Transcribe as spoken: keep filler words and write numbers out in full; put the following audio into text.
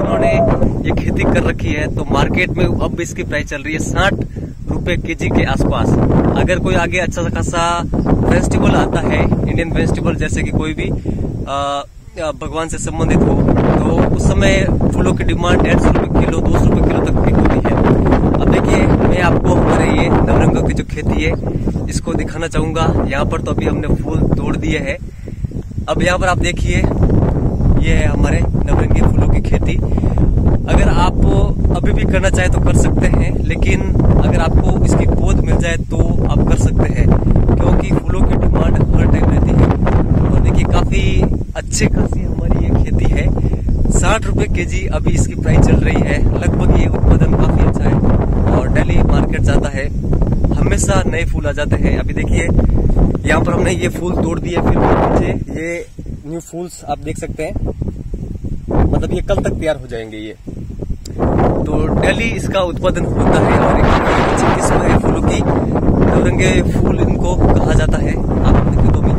जिन्होंने ये खेती कर रखी है, तो मार्केट में अब इसकी प्राइस चल रही है साठ रुपए केजी के आसपास। अगर कोई आगे अच्छा खासा फेस्टिवल आता है, इंडियन फेस्टिवल जैसे कि कोई भी आ, भगवान से संबंधित हो, तो उस समय फूलों की डिमांड डेढ़ सौ रुपए किलो, दो सौ रुपए किलो तक भी होती है। अब देखिए, मैं आपको हमारे ये नवरंगों की जो खेती है इसको दिखाना चाहूंगा। यहाँ पर तो अभी हमने फूल तोड़ दिए हैं। अब यहाँ पर आप देखिए, ये है हमारे नवरंगी फूलों की खेती। अगर आप अभी भी करना चाहे तो कर सकते हैं, लेकिन अगर आपको इसकी पौध मिल जाए तो आप कर सकते हैं, क्योंकि फूलों की डिमांड हर टाइम रहती है। और देखिए, काफी अच्छी खासी हमारी ये खेती है। साठ रुपए केजी अभी इसकी प्राइस चल रही है। लगभग ये उत्पादन काफी अच्छा है और डेली मार्केट जाता है, हमेशा नए फूल आ जाते हैं। अभी देखिए, यहाँ पर हमने ये फूल तोड़ दिए, फिर नीचे ये न्यू फूल्स आप देख सकते हैं, मतलब ये कल तक तैयार हो जाएंगे। ये तो डेली इसका उत्पादन होता है और एक अच्छी किस्म है फूलों की। नवरंगे फूल इनको कहा जाता है। आप देखिए तो